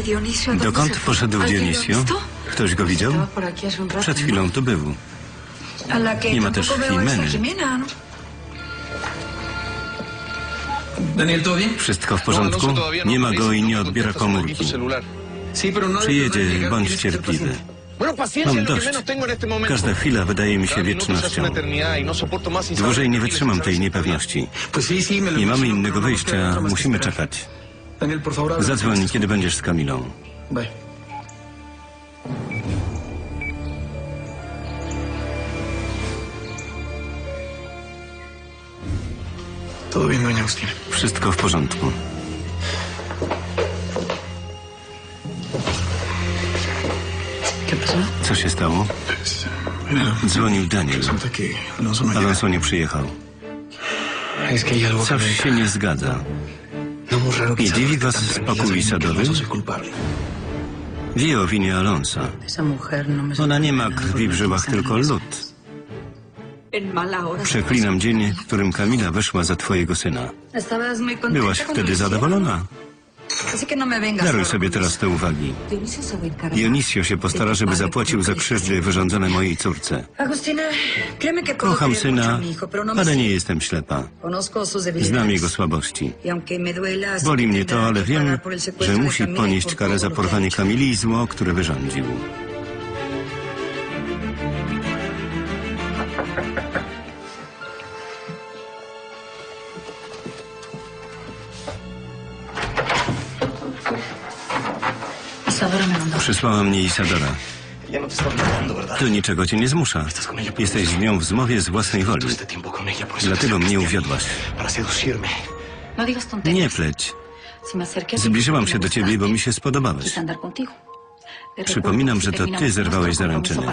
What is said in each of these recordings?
Dokąd poszedł Dionisio? Ktoś go widział? Przed chwilą tu był. Nie ma też Jimeny. Wszystko w porządku? Nie ma go i nie odbiera komórki. Przyjedzie, bądź cierpliwy. Mam dość. Każda chwila wydaje mi się wiecznością. Dłużej nie wytrzymam tej niepewności. Nie mamy innego wyjścia, musimy czekać. Zadzwoń, kiedy będziesz z Camilą. Wszystko w porządku. Co się stało? Dzwonił Daniel. Alonso nie przyjechał. Coś się nie zgadza. Nie dziwi was spokój Isadory? Wie o winie Alonsa. Ona nie ma krwi w żyłach, tylko lód. Przeklinam dzień, w którym Camila weszła za twojego syna. Byłaś wtedy zadowolona? Daruj sobie teraz te uwagi. Dionisio się postara, żeby zapłacił za krzywdy wyrządzone mojej córce. Kocham syna, ale nie jestem ślepa. Znam jego słabości. Boli mnie to, ale wiem, że musi ponieść karę za porwanie Camili i zło, które wyrządził. Przysłała mnie Isadora. Do niczego cię nie zmusza. Jesteś z nią w zmowie z własnej woli. Dlatego mnie uwiodłaś. Nie pleć. Zbliżyłam się do ciebie, bo mi się spodobałeś. Przypominam, że to ty zerwałeś zaręczyny.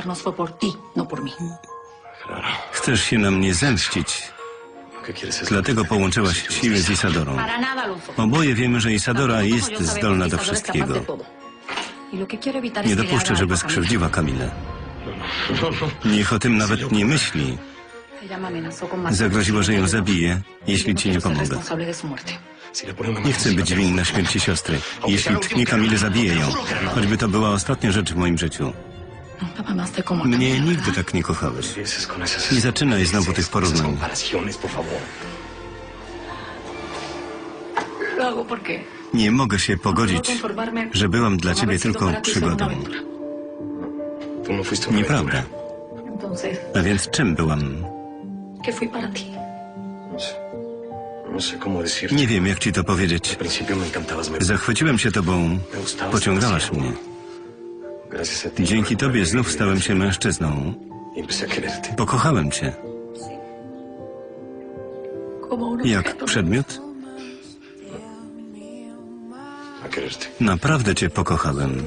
Chcesz się na mnie zemścić. Dlatego połączyłaś siły z Isadorą. Oboje wiemy, że Isadora jest zdolna do wszystkiego. Nie dopuszczę, żeby skrzywdziła Camilę. Niech o tym nawet nie myśli. Zagroziła, że ją zabije, jeśli ci nie pomogę. Nie chcę być winna śmierci siostry. Jeśli tknie Camilę, zabiję ją. Choćby to była ostatnia rzecz w moim życiu. Mnie nigdy tak nie kochałeś. Nie zaczynaj znowu tych porównań. Nie mogę się pogodzić, że byłam dla ciebie tylko przygodą. Nieprawda. A więc czym byłam? Nie wiem, jak ci to powiedzieć. Zachwyciłem się tobą. Pociągałaś mnie. Dzięki tobie znów stałem się mężczyzną. Pokochałem cię. Jak przedmiot? Naprawdę cię pokochałem.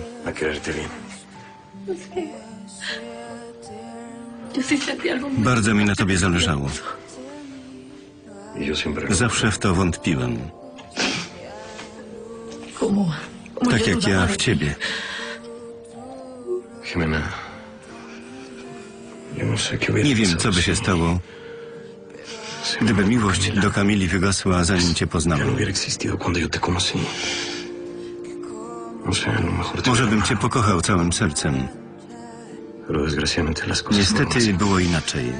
Bardzo mi na tobie zależało. Zawsze w to wątpiłem. Tak jak ja w ciebie. Nie wiem, co by się stało, gdyby miłość do Camili wygasła, zanim cię poznałem. Może bym cię pokochał całym sercem. Niestety było inaczej.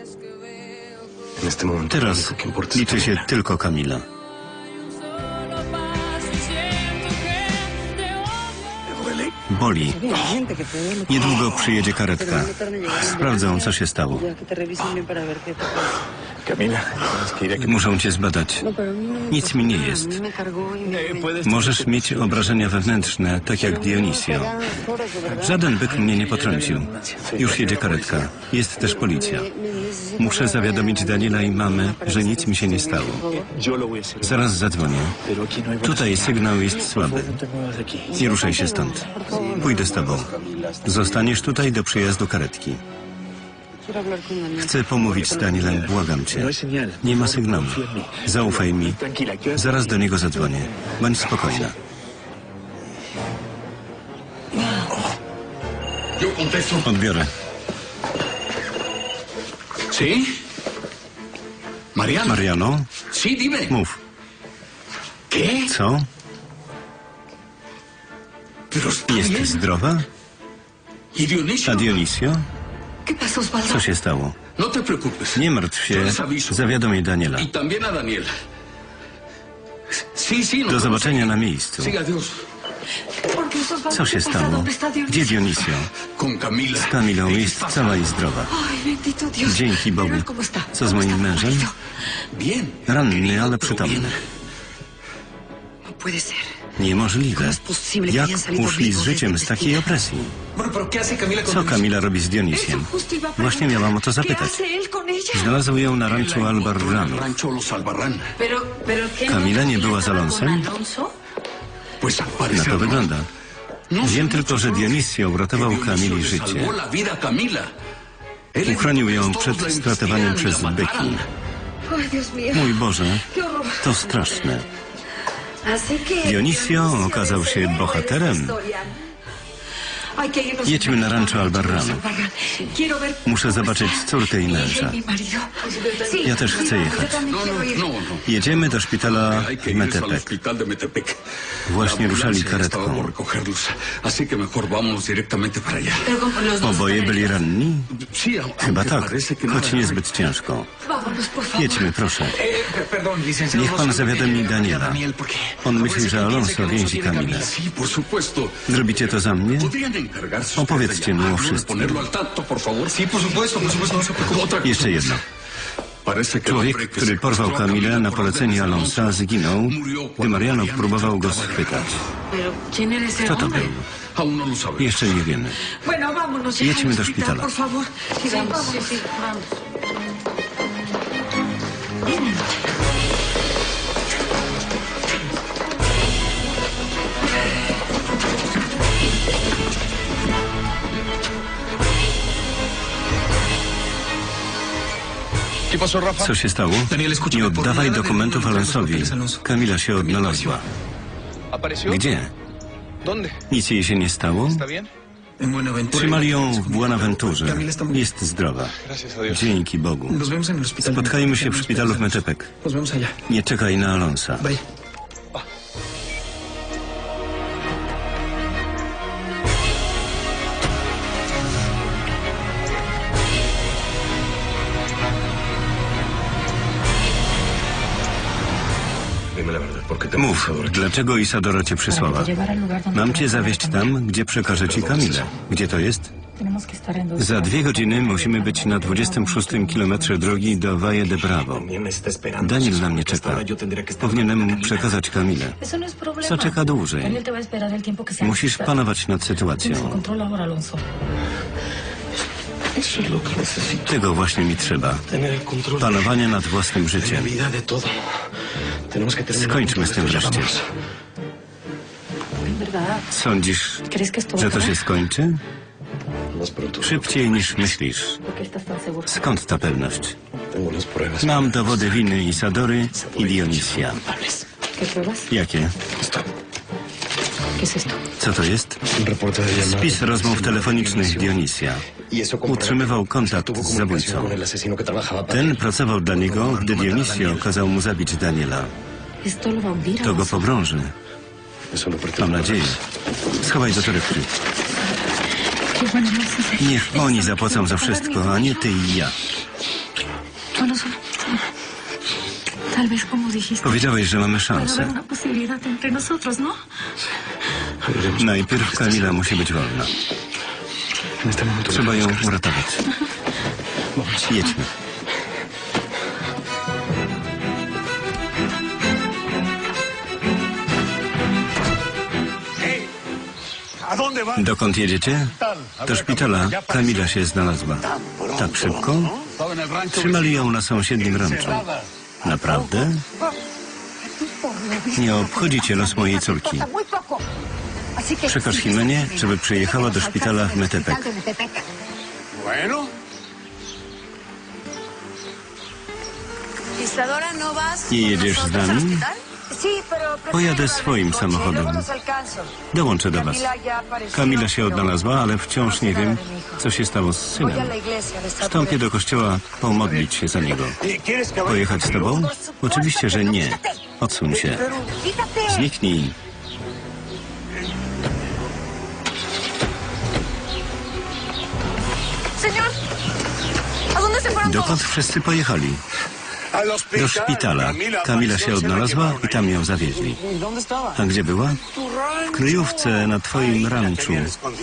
Teraz liczy się tylko Camila. Boli. Niedługo przyjedzie karetka. Sprawdzą, co się stało. Muszą cię zbadać. Nic mi nie jest. Możesz mieć obrażenia wewnętrzne, tak jak Dionisio. Żaden byk mnie nie potrącił. Już jedzie karetka. Jest też policja. Muszę zawiadomić Daniela i mamę, że nic mi się nie stało. Zaraz zadzwonię. Tutaj sygnał jest słaby. Nie ruszaj się stąd. Pójdę z tobą. Zostaniesz tutaj do przyjazdu karetki. Chcę pomówić z Danielem, błagam cię. Nie ma sygnału. Zaufaj mi. Zaraz do niego zadzwonię. Bądź spokojna. Odbiorę. Mariano? Mów. Co? Jest zdrowa? A Dionisio? Co się stało? Nie martw się, zawiadomię Daniela. Do zobaczenia na miejscu. Co się stało? Gdzie Dionisio? Z Kamilą jest cała i zdrowa. Dzięki Bogu. Co z moim mężem? Ranny, ale przytomny. Niemożliwe. Jak uszli z życiem z takiej opresji? Co Kamila robi z Dionisiem? Właśnie miałam o to zapytać. Znalazł ją na ranczu Albarranu. Kamila nie była z Alonsem? Na to wygląda. Wiem tylko, że Dionisio uratował Kamili życie. Uchronił ją przed splatowaniem przez byki. Mój Boże, to straszne. Dionisio okazał się bohaterem. Jedźmy na ranczo Albarranu. Muszę zobaczyć córkę i męża. Ja też chcę jechać. Jedziemy do szpitala w Metepec. Właśnie ruszali karetką. Oboje byli ranni? Chyba tak, choć niezbyt ciężko. Jedźmy, proszę. Niech pan zawiadomi Daniela. On myśli, że Alonso więzi Kamilę. Zrobicie to za mnie? Opowiedzcie mu o wszystkim. Jeszcze jedno. Człowiek, który porwał Kamilę na polecenie Alonsa, zginął, gdy Mariano próbował go schwytać. Kto to był? Jeszcze nie wiemy. Jedźmy do szpitala. Co się stało? Nie oddawaj dokumentów Alonsowi. Kamila się odnalazła. Gdzie? Nic jej się nie stało? Trzymali ją w Buenaventurze. Jest zdrowa. Dzięki Bogu. Spotkajmy się w szpitalu w Metepec. Nie czekaj na Alonsa. Mów, dlaczego Isadora cię przysłała? Mam cię zawieźć tam, gdzie przekażę ci Kamilę. Gdzie to jest? Za 2 godziny musimy być na 26 kilometrze drogi do Valle de Bravo. Daniel na mnie czeka. Powinienem mu przekazać Kamilę. Co czeka dłużej? Musisz panować nad sytuacją. Tego właśnie mi trzeba. Panowania nad własnym życiem. Skończmy z tym wreszcie. Sądzisz, że to się skończy? Szybciej niż myślisz. Skąd ta pewność? Mam dowody winy Isadory i Dionisia. Jakie? Co to jest? Spis rozmów telefonicznych Dionisia. Utrzymywał kontakt z zabójcą. Ten pracował dla niego, gdy Dionisio kazał mu zabić Daniela. To go pogrąży. Mam nadzieję. Schowaj do torebki. Niech oni zapłacą za wszystko, a nie ty i ja. Powiedziałeś, że mamy szansę. Najpierw Kamila musi być wolna. Trzeba ją uratować. Jedźmy. Dokąd jedziecie? Do szpitala. Kamila się znalazła. Tak szybko? Trzymali ją na sąsiednim ranczu. Naprawdę? Nie obchodzi cię los mojej córki. Przekaż Jimenie, żeby przyjechała do szpitala w Metepec. Nie jedziesz z nami? Pojadę swoim samochodem. Dołączę do was. Kamila się odnalazła, ale wciąż nie wiem, co się stało z synem. Wstąpię do kościoła pomodlić się za niego. Pojechać z tobą? Oczywiście, że nie. Odsuń się. Zniknij. Dokąd wszyscy pojechali? Do szpitala. Kamila się odnalazła i tam ją zawieźli. A gdzie była? W kryjówce na twoim ranczu.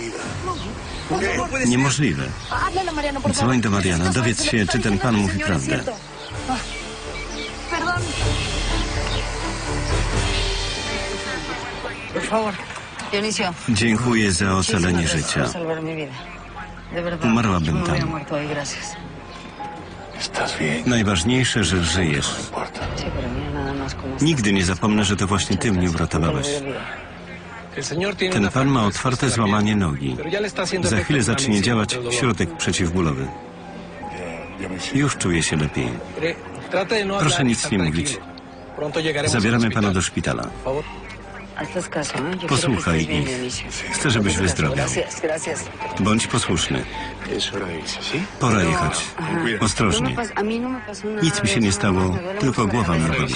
Niemożliwe. Dzwoń do Mariana, dowiedz się, czy ten pan mówi prawdę. Dziękuję za ocalenie życia. Umarłabym tam. Najważniejsze, że żyjesz. Nigdy nie zapomnę, że to właśnie ty mnie uratowałeś. Ten pan ma otwarte złamanie nogi. Za chwilę zacznie działać środek przeciwbólowy. Już czuję się lepiej. Proszę nic nie mówić. Zabieramy pana do szpitala. Posłuchaj ich. Chcę, żebyś wyzdrowiał. Bądź posłuszny. Pora jechać. Ostrożnie. Nic mi się nie stało, tylko głowa mnie boli.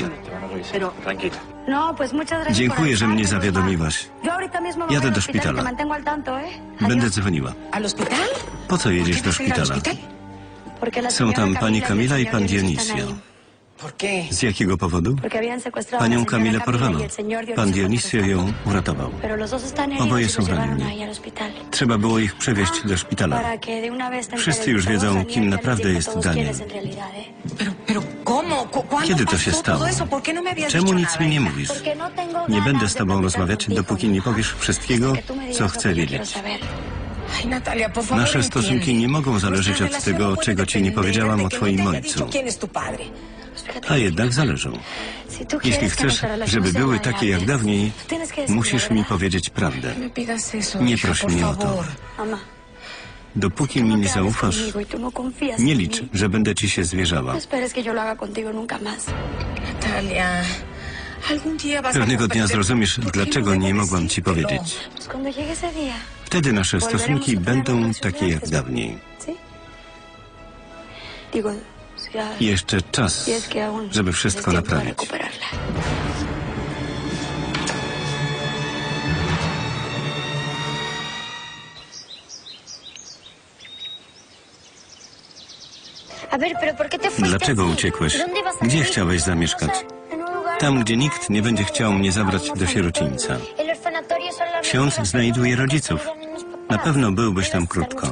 Dziękuję, że mnie zawiadomiłaś. Jadę do szpitala. Będę dzwoniła. Po co jedziesz do szpitala? Są tam pani Kamila i pan Dionisio. Z jakiego powodu? Panią Kamilę porwano. Pan Dionisio ją uratował. Oboje są ranni. Trzeba było ich przewieźć do szpitala. Wszyscy już wiedzą, kim naprawdę jest Daniel. Kiedy to się stało? Czemu nic mi nie mówisz? Nie będę z tobą rozmawiać, dopóki nie powiesz wszystkiego, co chcę wiedzieć. Nasze stosunki nie mogą zależeć od tego, czego ci nie powiedziałam o twoim ojcu. A jednak zależą. Jeśli chcesz, żeby były takie jak dawniej, musisz mi powiedzieć prawdę. Nie proś mnie o to. Dopóki mi nie zaufasz, nie licz, że będę ci się zwierzała. Pewnego dnia zrozumiesz, dlaczego nie mogłam ci powiedzieć. Wtedy nasze stosunki będą takie jak dawniej. Jeszcze czas, żeby wszystko naprawić. Dlaczego uciekłeś? Gdzie chciałeś zamieszkać? Tam, gdzie nikt nie będzie chciał mnie zabrać do sierocińca. Ksiądz znajduje rodziców. Na pewno byłbyś tam krótko.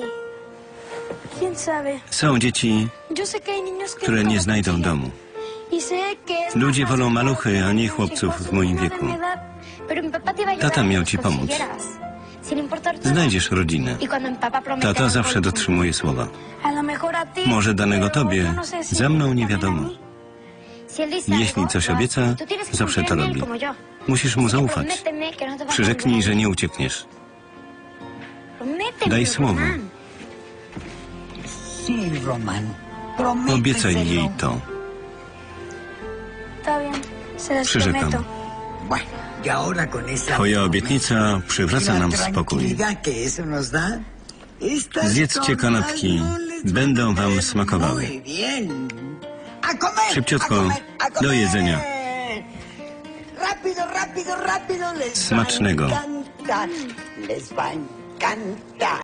Są dzieci, które nie znajdą domu. Ludzie wolą maluchy, a nie chłopców w moim wieku. Tata miał ci pomóc. Znajdziesz rodzinę. Tata zawsze dotrzymuje słowa. Może danego tobie, za mną nie wiadomo. Jeśli coś obieca, zawsze to robi. Musisz mu zaufać. Przyrzeknij, że nie uciekniesz. Daj słowo. Obiecaj jej to. Przyrzekam. Twoja obietnica przywraca nam spokój. Zjedzcie kanapki. Będą wam smakowały. Szybciutko, do jedzenia. Smacznego.